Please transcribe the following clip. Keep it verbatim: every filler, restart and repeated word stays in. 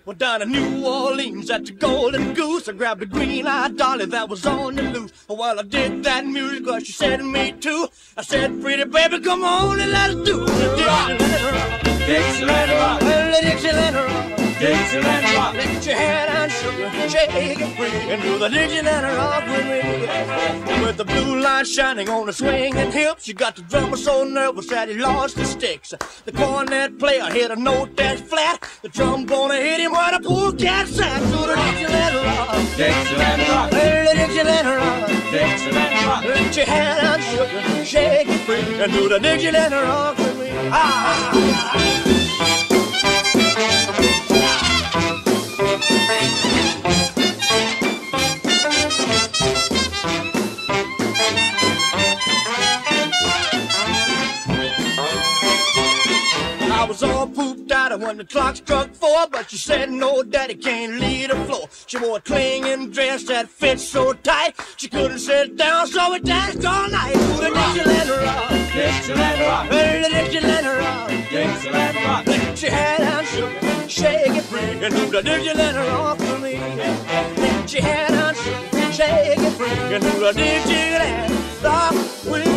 Well, down in New Orleans at the Golden Goose, I grabbed a green-eyed dolly that was on the loose. Well, I did that music, cause she said to me too. I said, pretty baby, come on and let us do the Dixieland rock. Well, the Dixieland rock. Dixieland rock. Lift your head and sugar, shake it free, and do the Dixieland rock with me. With the blue light shining on the swinging hips, you got the drummer so nervous that he lost his sticks. The cornet player hit a note that's flat. The trombone hit him where the poor cat sat. To the Dixieland rock. Dixieland rock. Well, the Dixieland rock. Dixieland rock. Lift your head and sugar, shake it free, and do the Dixieland rock with me. Ah! I was all pooped out when the clock struck four, but she said no, daddy can't leave the floor. She wore a clinging dress that fit so tight, she couldn't sit down, so we danced all night. To the Dixieland rock, Dixieland rock, well, the Dixieland rock, Dixieland rock. Lift your head and sugar, shake it free, and do the Dixieland rock for me. Lift your head and sugar, shake it free, and do the Dixieland rock with me.